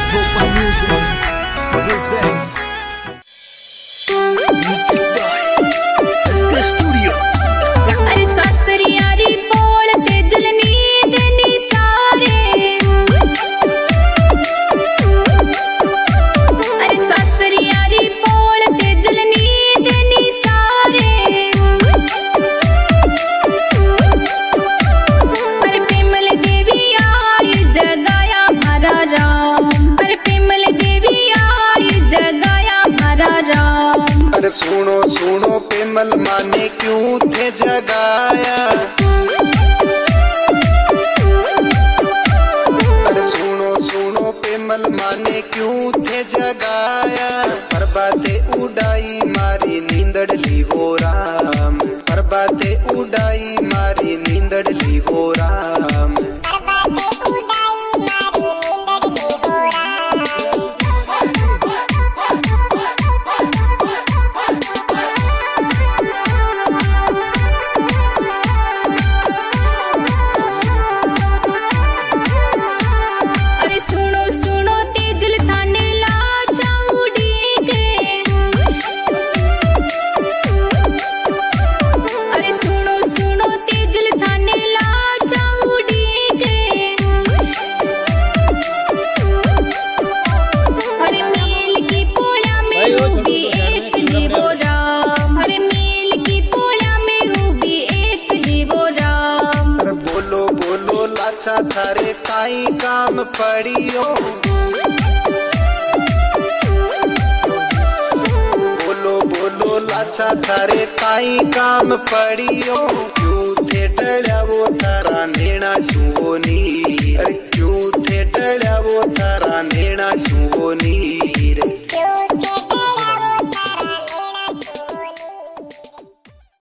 Proper Music presents Music by SK Studio। अरे सासरी यारी पोल ते जलनी देनी सारे, अरे सासरी यारी पोल ते जलनी देनी सारे। अरे पिमल देवी आई जगाया मारा राम, अरे पिमल देवी आई जगाया मारा राम। अरे सुनो सुनो पिमल माने क्यों थे जगाया, अरे सुनो सुनो पिमल माने क्यों थे जगाया। परबाते उड़ाई मारी नींदड़ ली वो राम, परबाते उड़ाई मारी नींदड़ ली वो राम। थारे काई काम पड़ियो, बोलो बोलो लाचा थारे काई काम पड़ियो। क्यों थे टळ्या वो थारा नेणा छुओनी, अरे क्यों थे टळ्या वो थारा नेणा छुओनी।